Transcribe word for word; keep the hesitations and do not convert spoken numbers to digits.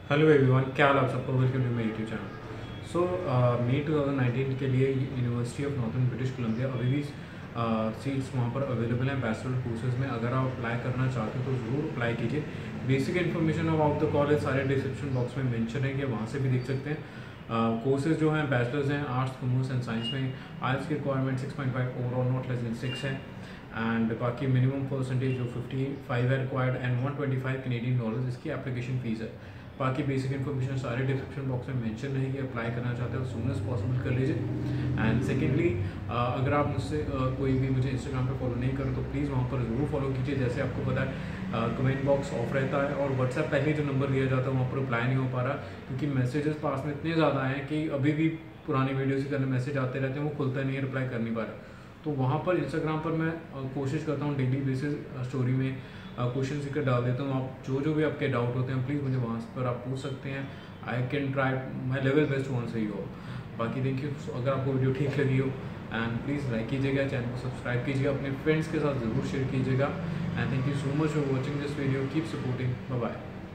Hello everyone, क्या हाल आप सबको। Welcome to my YouTube channel. So May two thousand nineteen के लिए University of Northern British Columbia अभी भी सीट्स वहाँ पर अवेलेबल हैं बैचलर कोर्सेज में। अगर आप अप्लाई करना चाहते हो तो ज़रूर अप्लाई कीजिए। Basic information about the college सारे डिस्क्रिप्शन बॉक्स में मेंशन है कि वहाँ से भी देख सकते हैं। कोर्सेज uh, जो हैं बैचलर्स हैं आर्ट्स, कॉमर्स एंड साइंस में। आइल्स की requirement six point five overall not less than six है। एंड बाकी मिनिमम परसेंटेज जो फिफ्टी फाइव है required and one twenty five Canadian dollars इसकी एप्लीकेशन फीस है। बाकी बेसिक इन्फॉर्मेशन सारे डिस्क्रिप्शन बॉक्स में मेंशन रहेगी। अप्लाई करना चाहते हो सून एज पॉसिबल कर लीजिए। एंड सेकेंडली, अगर आप मुझसे uh, कोई भी मुझे इंस्टाग्राम पे फॉलो नहीं करो तो प्लीज़ वहाँ पर ज़रूर फॉलो कीजिए। जैसे आपको पता है कमेंट बॉक्स ऑफ रहता है और व्हाट्सएप पहले जो नंबर दिया जाता है वहाँ पर अप्लाई नहीं हो पा रहा क्योंकि मैसेजेस पास में इतने ज़्यादा हैं कि अभी भी पुरानी वीडियो से करने मैसेज आते रहते हैं, वो खुलता नहीं है, रिप्लाई कर नहीं पा रहा। तो वहाँ पर इंस्टाग्राम पर मैं कोशिश करता हूँ डेली बेसिस स्टोरी में क्वेश्चन सीकर डाल देता हूँ। आप जो जो भी आपके डाउट होते हैं प्लीज़ मुझे वहाँ पर आप पूछ सकते हैं। I can try my level best one से ही हो। बाकी थैंक यू। अगर आपको वीडियो ठीक लगी हो एंड प्लीज़ लाइक कीजिएगा, चैनल को सब्सक्राइब कीजिएगा, अपने फ्रेंड्स के साथ ज़रूर शेयर कीजिएगा। And thank you so much for watching this video. Keep supporting. Bye bye.